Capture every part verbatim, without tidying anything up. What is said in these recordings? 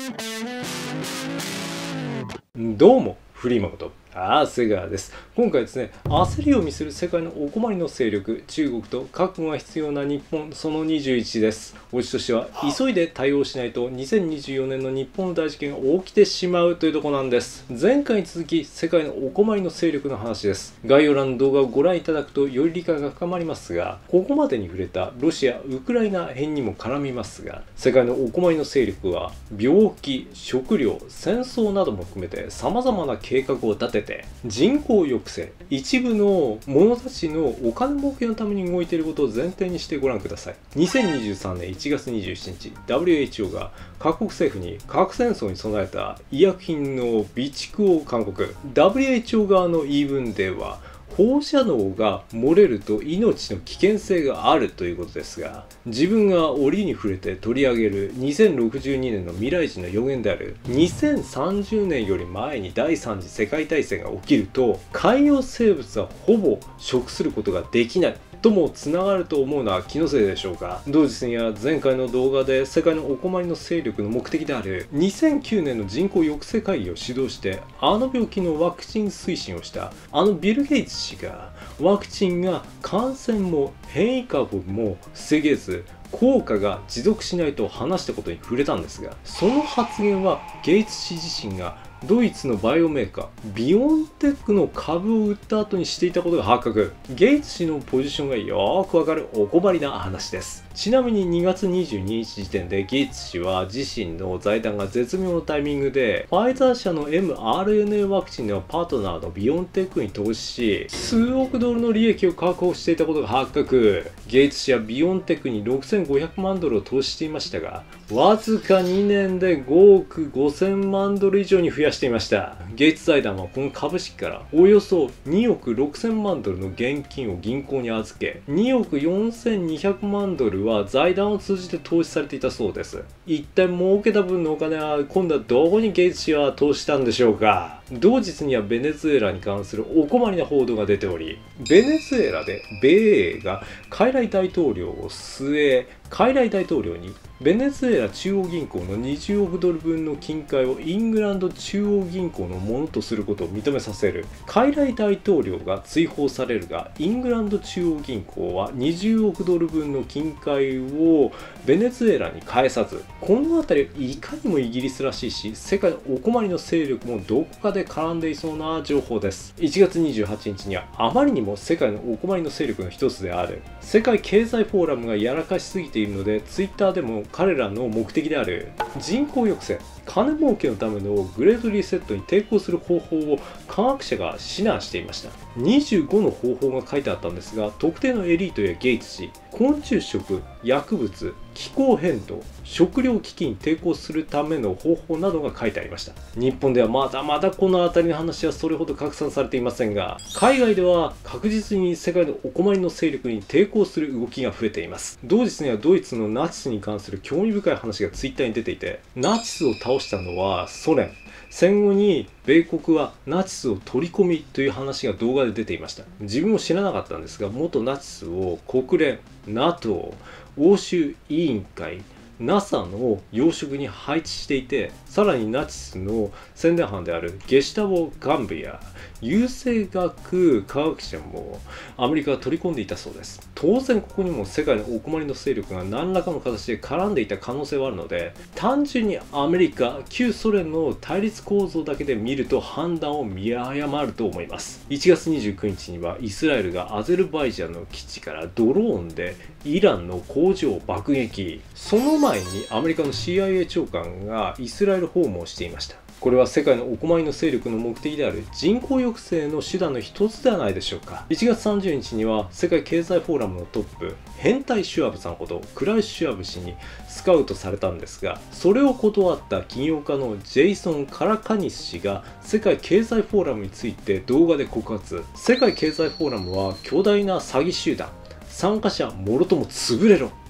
どうも、フリーマこと、長谷川です。今回ですね、焦りを見せる世界のお困りの勢力、中国と覚悟が必要な日本、そのにじゅういちです。オチとしては、急いで対応しないとにせんにじゅうよねんの日本の大事件が起きてしまうというところなんです。前回に続き、世界のお困りの勢力の話です。概要欄の動画をご覧いただくと、より理解が深まりますが、ここまでに触れたロシア・ウクライナ編にも絡みますが、世界のお困りの勢力は、病気、食料、戦争なども含めて様々な計画を立てて、人口抑制、一部の者たちのお金儲けのために動いていることを前提にしてご覧ください。にせんにじゅうさんねんいちがつにじゅうしちにち、ダブリューエイチオー が各国政府に核戦争に備えた医薬品の備蓄を勧告。ダブリューエイチオー 側の言い分では、放射能が漏れると命の危険性があるということですが、自分が折に触れて取り上げるにせんろくじゅうにねんの未来人の予言であるにせんさんじゅうねんより前に第三次世界大戦が起きると、海洋生物はほぼ食することができないともつながると思うのは気のせいでしょうか。同日には前回の動画で世界のお困りの勢力の目的であるにせんきゅうねんの人口抑制会議を主導してあの病気のワクチン推進をしたあのビル・ゲイツ氏が、ワクチンが感染も変異株も防げず効果が持続しないと話したことに触れたんですが、その発言はゲイツ氏自身がドイツのバイオメーカービオンテックの株を売った後にしていたことが発覚。ゲイツ氏のポジションがよーくわかるお困りな話です。ちなみににがつにじゅうににち時点でゲイツ氏は自身の財団が絶妙のタイミングでファイザー社の エムアールエヌエー ワクチンのパートナーのビオンテックに投資し、数億ドルの利益を確保していたことが発覚。ゲイツ氏はビオンテックにろくせんごひゃくまんドルを投資していましたが、わずかにねんでごおくごせんまんドル以上に増やしていました。ゲイツ財団はこの株式からおよそにおくろくせんまんドルの現金を銀行に預け、におくよんせんにひゃくまんドルは財団を通じて投資されていたそうです。一体儲けた分のお金は今度はどこにゲイツ氏は投資したんでしょうか。同日にはベネズエラに関するお困りな報道が出ており、ベネズエラで米英が傀儡大統領を据え、傀儡大統領にベネズエラ中央銀行のにじゅうおくドルぶんの金塊をイングランド中央銀行のものとすることを認めさせる。傀儡大統領が追放されるが、イングランド中央銀行はにじゅうおくドルぶんの金塊をベネズエラに返さず、この辺りいかにもイギリスらしいし、世界のお困りの勢力もどこかで絡んでいそうな情報です。いちがつにじゅうはちにちにはあまりにも世界のお困りの勢力の一つである世界経済フォーラムがやらかしすぎているので、ツイッターでも彼らの目的である人口抑制、金儲けのためのグレートリセットに抵抗する方法を科学者が指南していました。にじゅうごの方法が書いてあったんですが、特定のエリートやゲイツ氏、昆虫食、薬物、気候変動、食糧危機に抵抗するための方法などが書いてありました。日本ではまだまだこの辺りの話はそれほど拡散されていませんが、海外では確実に世界のお困りの勢力に抵抗する動きが増えています。同日にはドイツのナチスに関する興味深い話がツイッターに出ていて、ナチスを倒したのはソ連。戦後に米国はナチスを取り込みという話が動画で出ていました。自分も知らなかったんですが、元ナチスを国連、NATO、欧州委員会、ナサ の要職に配置していて、さらにナチスの宣伝班であるゲシュタボ幹部や優生学科学者もアメリカが取り込んでいたそうです。当然ここにも世界のお困りの勢力が何らかの形で絡んでいた可能性はあるので、単純にアメリカ、旧ソ連の対立構造だけで見ると判断を見誤ると思います。いちがつにじゅうくにちにはイスラエルがアゼルバイジャンの基地からドローンでイランの工場を爆撃。その前にアメリカの シーアイエー 長官がイスラエル訪問をしていました。これは世界のお困りの勢力の目的である人口抑制の手段の一つではないでしょうか。いちがつさんじゅうにちには世界経済フォーラムのトップ、変態シュワブさんことクライス・シュワブ氏にスカウトされたんですが、それを断った起業家のジェイソン・カラカニス氏が世界経済フォーラムについて動画で告発。世界経済フォーラムは巨大な詐欺集団、参加者もろとも潰れろ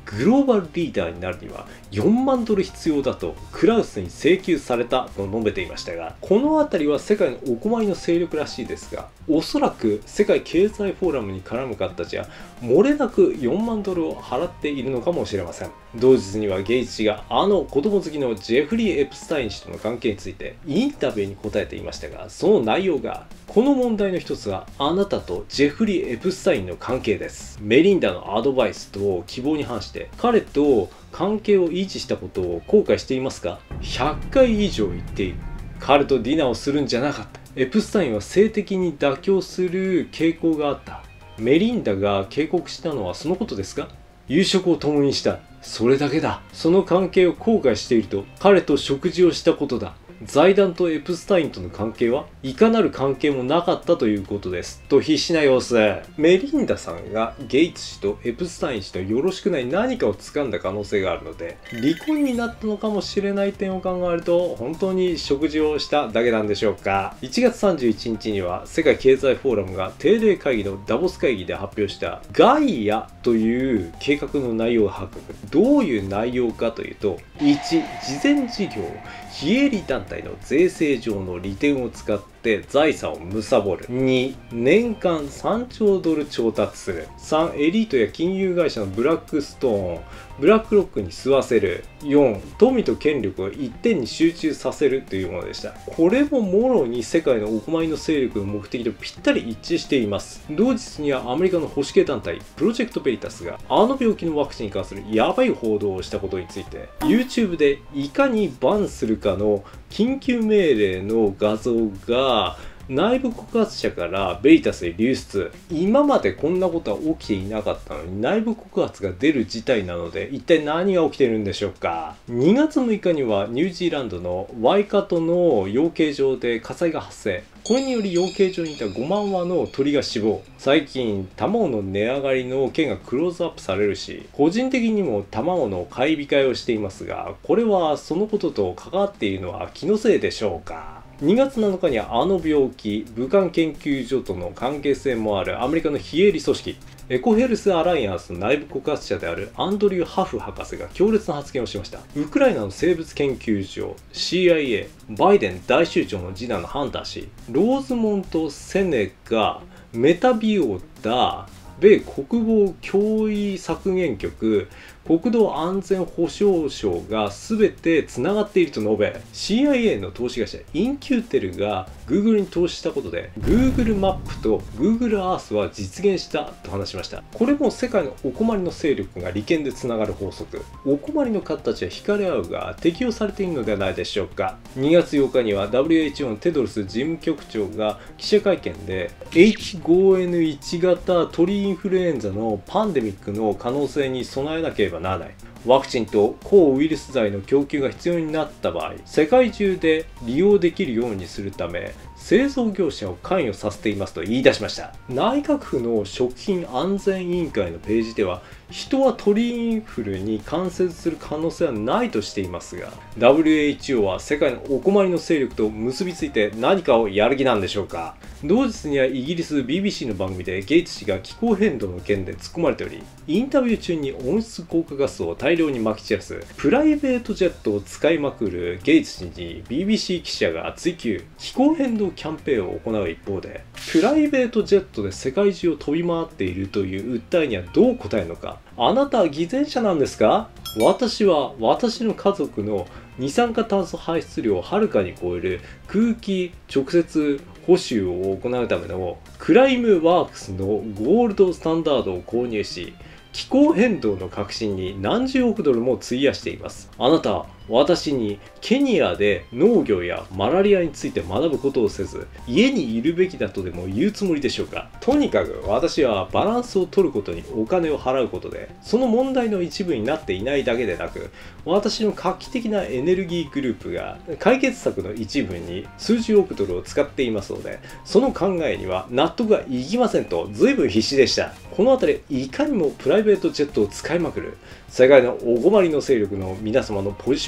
グローバルリーダーになるにはよんまんドル必要だとクラウスに請求されたと述べていましたが、この辺りは世界のお困りの勢力らしいですが、おそらく世界経済フォーラムに絡む方たちは漏れなくよんまんドルを払っているのかもしれません。同日にはゲイツ氏があの子供好きのジェフリー・エプスタイン氏との関係についてインタビューに答えていましたが、その内容が、この問題の一つはあなたとジェフリー・エプスタインの関係です。メリンダのアドバイスと希望に反して彼と関係を維持したことを後悔していますか？ひゃっかい以上言っている。彼とディナーをするんじゃなかった。エプスタインは性的に妥協する傾向があった。メリンダが警告したのはそのことですか？夕食を共にした。それだけだ。その関係を後悔していると彼と食事をしたことだ。財団とエプスタインとの関係はいかなる関係もなかったということですと必死な様子。メリンダさんがゲイツ氏とエプスタイン氏とよろしくない何かを掴んだ可能性があるので、離婚になったのかもしれない点を考えると本当に食事をしただけなんでしょうか。いちがつさんじゅういちにちには世界経済フォーラムが定例会議のダボス会議で発表したガイアという計画の内容が発覚。どういう内容かというと、いち慈善事業、非営利団体の税制上の利点を使って財産を貪る。に年間さんちょうドル調達する。さんエリートや金融会社のブラックストーン、ブラックロックに吸わせる。よん富と権力を一点に集中させるというものでした。これももろに世界のお困りの勢力の目的とぴったり一致しています。同日にはアメリカの保守系団体プロジェクトベリタスがあの病気のワクチンに関するヤバい報道をしたことについて YouTube でいかにバンするかの緊急命令の画像が内部告発者からベリタスへ流出。今までこんなことは起きていなかったのに内部告発が出る事態なので、一体何が起きているんでしょうか。にがつむいかにはニュージーランドのワイカトの養鶏場で火災が発生。これにより養鶏場にいたごまんわの鳥が死亡。最近卵の値上がりの件がクローズアップされるし、個人的にも卵の買い控えをしていますが、これはそのことと関わっているのは気のせいでしょうか。にがつなのかにはあの病気、武漢研究所との関係性もあるアメリカの非営利組織エコヘルスアライアンスの内部告発者であるアンドリュー・ハフ博士が強烈な発言をしました。ウクライナの生物研究所 シーアイエー バイデン大州長の次男のハンター氏、ローズモント・セネガ、メタビオダ、米国防脅威削減局、国土安全保障省が全てつながっていると述べ、 シーアイエー の投資会社インキューテルが Google に投資したことで Google マップと Google Earth は実現したと話しました。これも世界のお困りの勢力が利権でつながる法則。お困りの方たちは惹かれ合うが適用されているのではないでしょうか。にがつようかには ダブリューエイチオー のテドロス事務局長が記者会見で エイチごエヌワン 型鳥インフルエンザのパンデミックの可能性に備えなければならない。ワクチンと抗ウイルス剤の供給が必要になった場合、世界中で利用できるようにするため製造業者を関与させていますと言い出しました。内閣府の食品安全委員会のページでは、人は鳥インフルに感染する可能性はないとしていますが、 ダブリューエイチオー は世界のお困りの勢力と結びついて何かをやる気なんでしょうか。同日にはイギリス ビービーシー の番組でゲイツ氏が気候変動の件で突っ込まれており、インタビュー中に温室効果ガスを大量に撒き散らすプライベートジェットを使いまくるゲイツ氏に ビービーシー 記者が追及。気候変動キャンペーンを行う一方で、プライベートジェットで世界中を飛び回っているという訴えにはどう答えるのか。あなたは偽善者なんですか？私は私の家族の二酸化炭素排出量をはるかに超える空気直接補修を行うためのクライムワークスのゴールドスタンダードを購入し、気候変動の革新に何十億ドルも費やしています。あなたは私にケニアで農業やマラリアについて学ぶことをせず、家にいるべきだとでも言うつもりでしょうか。とにかく私はバランスを取ることにお金を払うことで、その問題の一部になっていないだけでなく、私の画期的なエネルギーグループが解決策の一部に数十億ドルを使っていますので、その考えには納得がいきませんと随分必死でした。この辺りいかにもプライベートジェットを使いまくる世界のお困りの勢力の皆様のポジション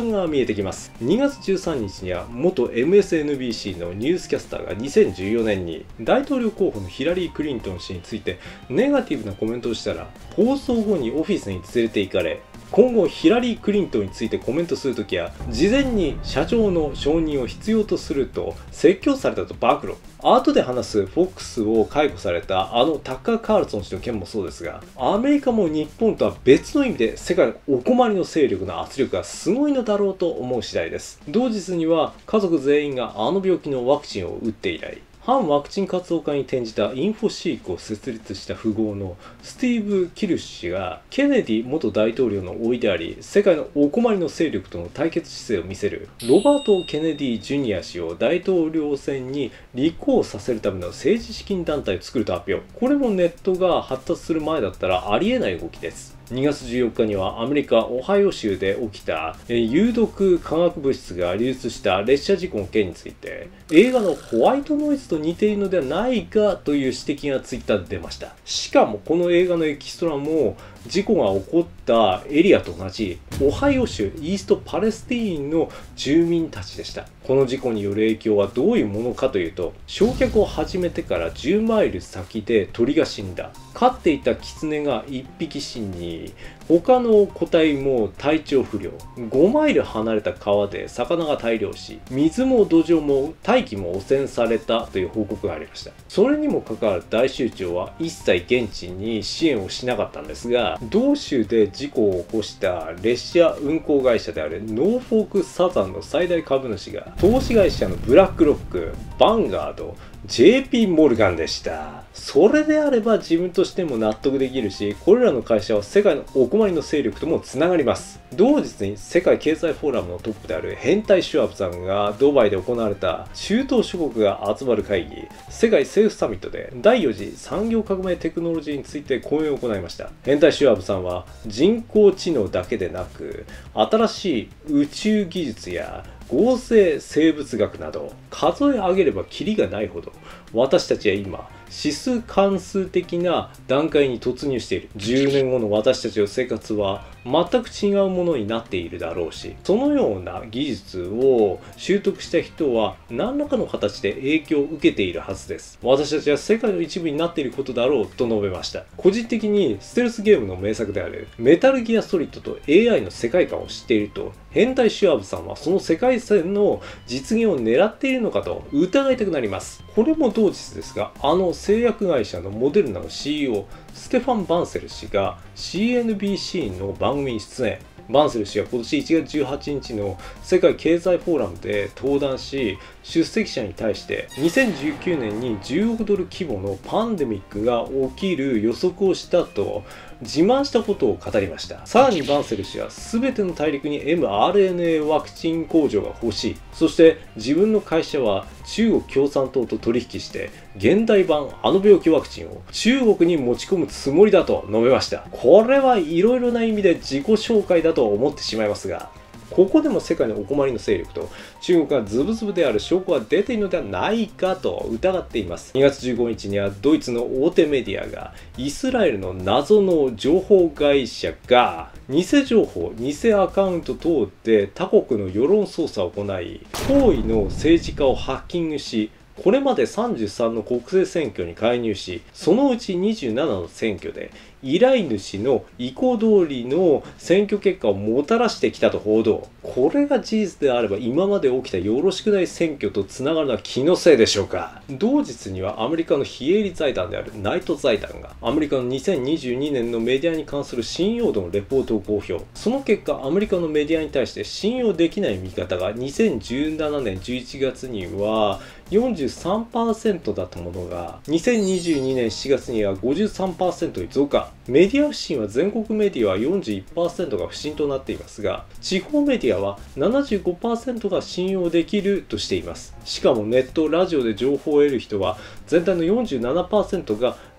ンが見えてきます。にがつじゅうさんにちには元 エムエスエヌビーシー のニュースキャスターがにせんじゅうよねんに大統領候補のヒラリー・クリントン氏についてネガティブなコメントをしたら、放送後にオフィスに連れて行かれ、今後ヒラリー・クリントンについてコメントするときは事前に社長の承認を必要とすると説教されたと暴露。後で話す フォックス を解雇されたあのタッカー・カールソン氏の件もそうですが、アメリカも日本とは別の意味で世界のお困りの勢力の圧力がすごいのだろうと思う次第です。同日には家族全員があの病気のワクチンを打って以来、反ワクチン活動家に転じたインフォシークを設立した富豪のスティーブ・キルシュ氏がケネディ元大統領の甥であり、世界のお困りの勢力との対決姿勢を見せるロバート・ケネディ・ジュニア氏を大統領選に立候補させるための政治資金団体を作ると発表。これもネットが発達する前だったらありえない動きです。にがつじゅうよっかにはアメリカ・オハイオ州で起きた有毒化学物質が流出した列車事故の件について、映画のホワイトノイズと似ているのではないかという指摘がツイッターで出ました。しかもこの映画のエキストラも事故が起こったエリアと同じオハイオ州イーストパレスティーンの住民たちでした。この事故による影響はどういうものかというと、焼却を始めてからじゅうマイル先で鳥が死んだ。飼っていたキツネがいっぴき死に、他の個体も体調不良。ごマイル離れた川で魚が大量死、水も土壌も大気も汚染されたという報告がありました。それにもかかわらず大州長は一切現地に支援をしなかったんですが、同州で事故を起こした列車運行会社であるノーフォークサザンの最大株主が投資会社のブラックロック、ヴァンガード、ジェーピー モルガンでした。それであれば自分としても納得できるし、これらの会社は世界のお困りの勢力ともつながります。同日に世界経済フォーラムのトップであるヘンタイ・シュワブさんがドバイで行われた中東諸国が集まる会議、世界政府サミットでだいよ次産業革命テクノロジーについて講演を行いました。ヘンタイ・シュワブさんは人工知能だけでなく、新しい宇宙技術や合成生物学など数え上げればキリがないほど、私たちは今指数関数的な段階に突入している。じゅうねんごの私たちの生活は全く違うものになっているだろうし、そのような技術を習得した人は何らかの形で影響を受けているはずです。私たちは世界の一部になっていることだろうと述べました。個人的にステルスゲームの名作であるメタルギアソリッドと エーアイ の世界観を知っていると、変態シュワブさんはその世界線の実現を狙っているのかと疑いたくなります。これも同日ですが、あの製薬会社のモデルナの シーイーオー ステファン・バンセル氏が シーエヌビーシー の番組に出演。バンセル氏は今年いちがつじゅうはちにちの世界経済フォーラムで登壇し、出席者に対してにせんじゅうきゅうねんにじゅうおくドル規模のパンデミックが起きる予測をしたと自慢したことを語りました。さらにバンセル氏は全ての大陸に エムアールエヌエー ワクチン工場が欲しい。そして自分の会社は中国共産党と取引して現代版あの病気ワクチンを中国に持ち込むつもりだと述べました。これはいろいろな意味で自己紹介だと思ってしまいますが、ここでも世界のお困りの勢力と中国がズブズブである証拠が出ているのではないかと疑っています。にがつじゅうごにちにはドイツの大手メディアがイスラエルの謎の情報会社が偽情報、偽アカウント等で他国の世論操作を行い、高位の政治家をハッキングし、これまでさんじゅうさんの国政選挙に介入し、そのうちにじゅうななの選挙で依頼主の意向通りの選挙結果をもたらしてきたと報道。これが事実であれば今まで起きたよろしくない選挙とつながるのは気のせいでしょうか。同日にはアメリカの非営利財団であるナイト財団がアメリカのにせんにじゅうにねんのメディアに関する信用度のレポートを公表。その結果アメリカのメディアに対して信用できない見方がにせんじゅうななねんじゅういちがつにはよんじゅうさんパーセント だったものがにせんにじゅうにねんしちがつには ごじゅうさんパーセント に増加。メディア不信は全国メディアは よんじゅういちパーセント が不信となっていますが、地方メディアは ななじゅうごパーセント が信用できるとしています。しかもネット、ラジオで情報を得る人は全体の よんじゅうななパーセント が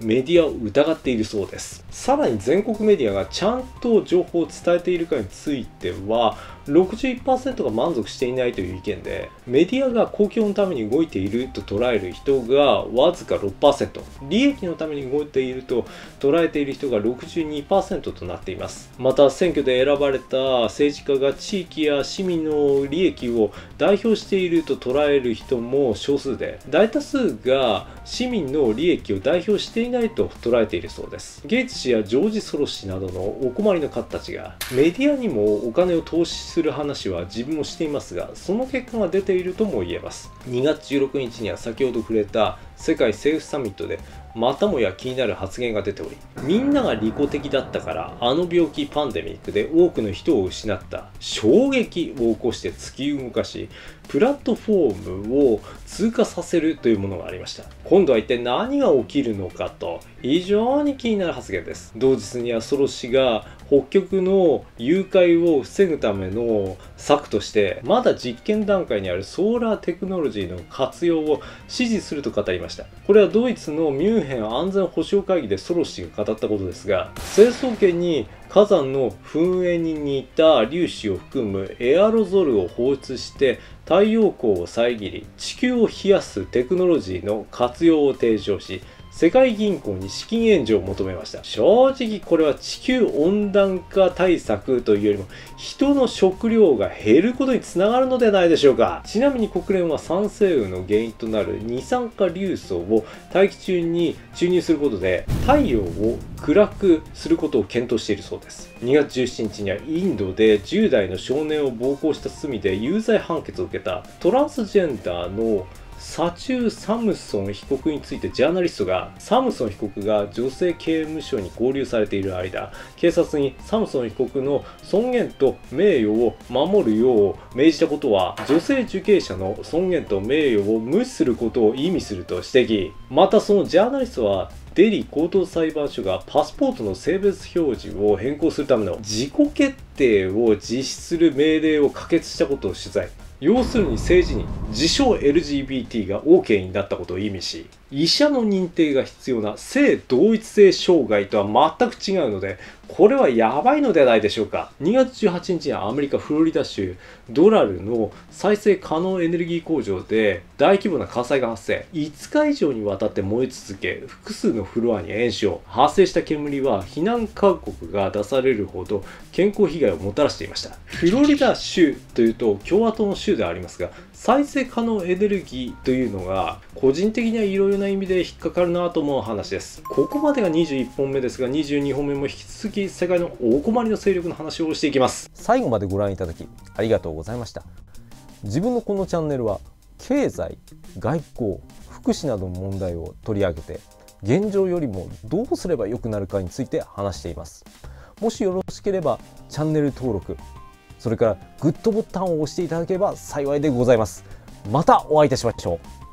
メディアを疑っているそうです。さらに全国メディアがちゃんと情報を伝えているかについてはろくじゅういちパーセントが満足していないという意見で、メディアが公共のために動いていると捉える人がわずか ろくパーセント、利益のために動いていると捉えている人が ろくじゅうにパーセント となっています。また選挙で選ばれた政治家が地域や市民の利益を代表していると捉える人も少数で、大多数が市民の利益を代表していないと捉えているそうです。ゲイツ氏やジョージ・ソロス氏などのお困りの方たちがメディアにもお金を投資する話は自分もしていますが、その結果が出ているとも言えます。にがつじゅうろくにちには先ほど触れた世界政府サミットでまたもや気になる発言が出ており、みんなが利己的だったからあの病気パンデミックで多くの人を失った衝撃を起こして突き動かし、プラットフォームを通過させるというものがありました。今度は一体何が起きるのかと非常に気になる発言です。同日にはソロ氏が北極の誘拐を防ぐための策としてまだ実験段階にあるソーラーテクノロジーの活用を支持すると語りました。これはドイツのミュンヘン安全保障会議でソロ氏が語ったことですが、成層圏に火山の噴煙に似た粒子を含むエアロゾルを放出して太陽光を遮り地球を冷やすテクノロジーの活用を提唱し、世界銀行に資金援助を求めました。正直これは地球温暖化対策というよりも人の食料が減ることにつながるのではないでしょうか。ちなみに国連は酸性雨の原因となる二酸化硫素を大気中に注入することで太陽を暗くすることを検討しているそうです。にがつじゅうしちにちにはインドでじゅうだいの少年を暴行した罪で有罪判決を受けたトランスジェンダーのサチュー・サムソン被告についてジャーナリストが、サムソン被告が女性刑務所に拘留されている間、警察にサムソン被告の尊厳と名誉を守るよう命じたことは女性受刑者の尊厳と名誉を無視することを意味すると指摘。またそのジャーナリストはデリー高等裁判所がパスポートの性別表示を変更するための自己決定を実施する命令を可決したことを取材。要するに政治に自称 エルジービーティー が OK になったことを意味し、医者の認定が必要な性同一性障害とは全く違うので、これはやばいのではないでしょうか。にがつじゅうはちにちにはアメリカ・フロリダ州ドラルの再生可能エネルギー工場で大規模な火災が発生。いつか以上にわたって燃え続け、複数のフロアに延焼。発生した煙は避難勧告が出されるほど健康被害をもたらしていました。フロリダ州というと共和党の州ではありますが、再生可能エネルギーというのが個人的にはいろいろな意味で引っかかるなと思う話です。ここまでがにじゅういっぽんめですが、にじゅうにほんめも引き続き世界のお困りの勢力の話をしていきます。 最後までご覧いただきありがとうございました。自分のこのチャンネルは経済、外交、福祉などの問題を取り上げて現状よりもどうすれば良くなるかについて話しています。もしよろしければチャンネル登録、それからグッドボタンを押していただければ幸いでございます。またお会いいたしましょう。